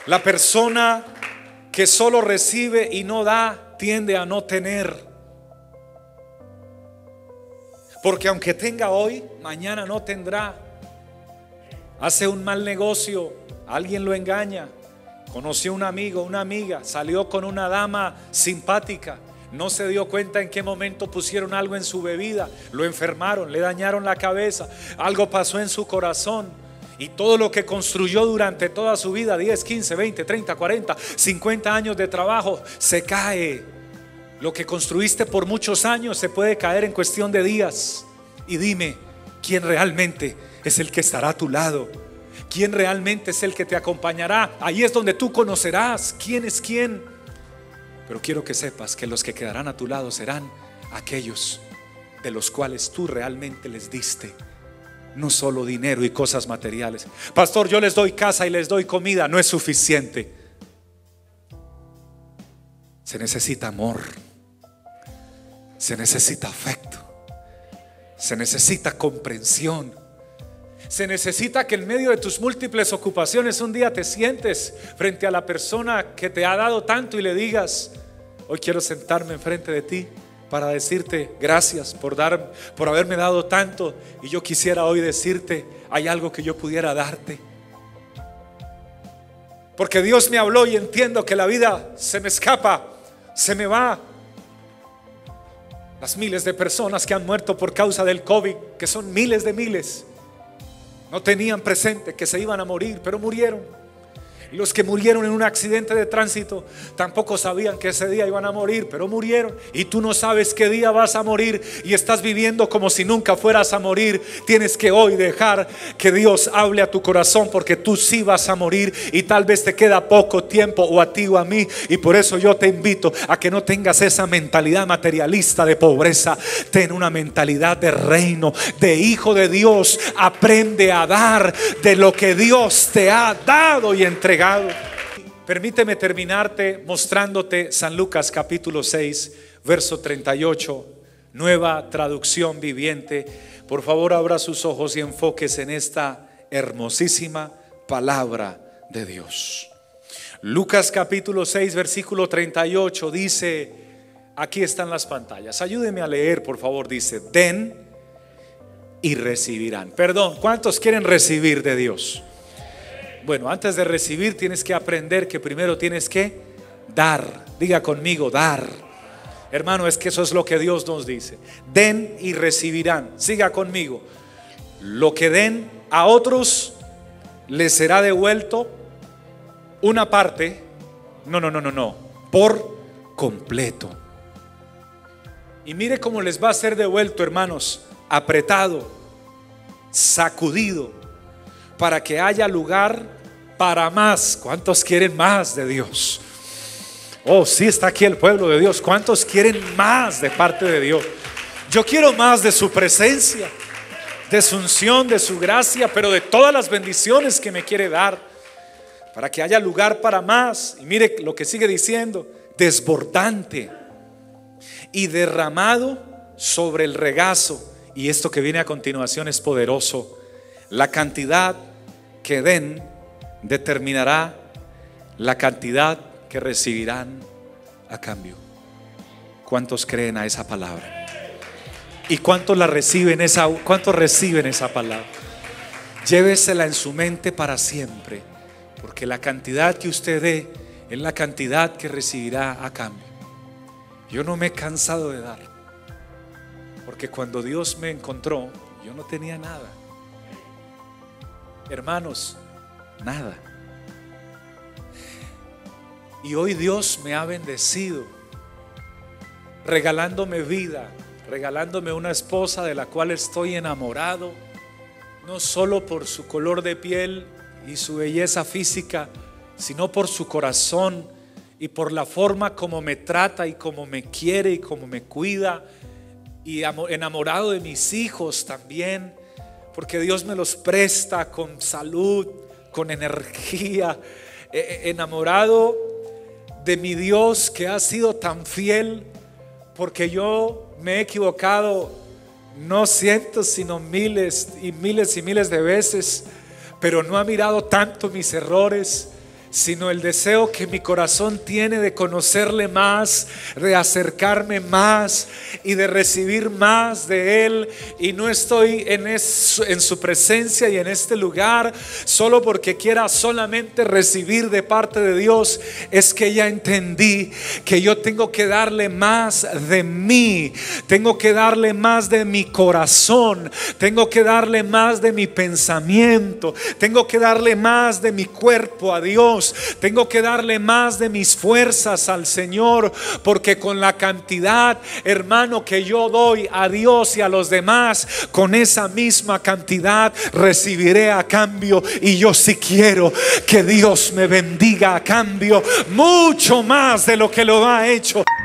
La persona que solo recibe y no da tiende a no tener. Porque aunque tenga hoy, mañana no tendrá. Hace un mal negocio, alguien lo engaña. Conoció un amigo, una amiga, salió con una dama simpática. No se dio cuenta en qué momento pusieron algo en su bebida, lo enfermaron, le dañaron la cabeza, algo pasó en su corazón. Y todo lo que construyó durante toda su vida, 10, 15, 20, 30, 40, 50 años de trabajo, se cae. Lo que construiste por muchos años se puede caer en cuestión de días. Y dime, ¿quién realmente es el que estará a tu lado? ¿Quién realmente es el que te acompañará? Ahí es donde tú conocerás quién es quién. Pero quiero que sepas que los que quedarán a tu lado serán aquellos de los cuales tú realmente les diste. No solo dinero y cosas materiales. Pastor, yo les doy casa y les doy comida. No es suficiente. Se necesita amor. Se necesita afecto. Se necesita comprensión. Se necesita que en medio de tus múltiples ocupaciones un día te sientes frente a la persona que te ha dado tanto y le digas: hoy quiero sentarme enfrente de ti para decirte gracias por haberme dado tanto, y yo quisiera hoy decirte: hay algo que yo pudiera darte. Porque Dios me habló y entiendo que la vida se me escapa, se me va. Las miles de personas que han muerto por causa del COVID, que son miles de miles, no tenían presente que se iban a morir, pero murieron. Y los que murieron en un accidente de tránsito tampoco sabían que ese día iban a morir, pero murieron. Y tú no sabes qué día vas a morir y estás viviendo como si nunca fueras a morir. Tienes que hoy dejar que Dios hable a tu corazón, porque tú sí vas a morir y tal vez te queda poco tiempo, o a ti o a mí. Y por eso yo te invito a que no tengas esa mentalidad materialista de pobreza. Ten una mentalidad de reino, de hijo de Dios. Aprende a dar de lo que Dios te ha dado y entregado. Permíteme terminarte mostrándote San Lucas capítulo 6 verso 38, nueva traducción viviente. Por favor, abra sus ojos y enfóquese en esta hermosísima palabra de Dios. Lucas capítulo 6 versículo 38 dice, aquí están las pantallas, ayúdeme a leer por favor. Dice: den y recibirán. Perdón, ¿cuántos quieren recibir de Dios? Bueno, antes de recibir tienes que aprender que primero tienes que dar. Diga conmigo, dar. Hermano, es que eso es lo que Dios nos dice. Den y recibirán. Siga conmigo. Lo que den a otros les será devuelto una parte. No, por completo. Y mire cómo les va a ser devuelto, hermanos. Apretado, sacudido, para que haya lugar para más. ¿Cuántos quieren más de Dios? Oh, sí, está aquí el pueblo de Dios. ¿Cuántos quieren más de parte de Dios? Yo quiero más de su presencia, de su unción, de su gracia, pero de todas las bendiciones que me quiere dar, para que haya lugar para más. Y mire lo que sigue diciendo: desbordante y derramado sobre el regazo. Y esto que viene a continuación es poderoso. La cantidad que den determinará la cantidad que recibirán a cambio. ¿Cuántos creen a esa palabra? ¿Y cuántos reciben esa palabra? Llévesela en su mente para siempre, porque la cantidad que usted dé es la cantidad que recibirá a cambio. Yo no me he cansado de dar, porque cuando Dios me encontró, yo no tenía nada. Hermanos, nada. Y hoy Dios me ha bendecido, regalándome vida, regalándome una esposa de la cual estoy enamorado, no solo por su color de piel y su belleza física, sino por su corazón y por la forma como me trata y como me quiere y como me cuida. Y enamorado de mis hijos también, porque Dios me los presta con salud, con energía. Enamorado de mi Dios, que ha sido tan fiel, porque yo me he equivocado no cientos sino miles y miles y miles de veces, pero no ha mirado tanto mis errores, sino el deseo que mi corazón tiene de conocerle más, de acercarme más y de recibir más de Él. Y no estoy en su presencia y en este lugar solo porque quiera solamente recibir de parte de Dios. Es que ya entendí que yo tengo que darle más de mí, tengo que darle más de mi corazón, tengo que darle más de mi pensamiento, tengo que darle más de mi cuerpo a Dios. Tengo que darle más de mis fuerzas al Señor, porque con la cantidad, hermano, que yo doy a Dios y a los demás, con esa misma cantidad recibiré a cambio. Y yo sí quiero que Dios me bendiga a cambio mucho más de lo que lo ha hecho.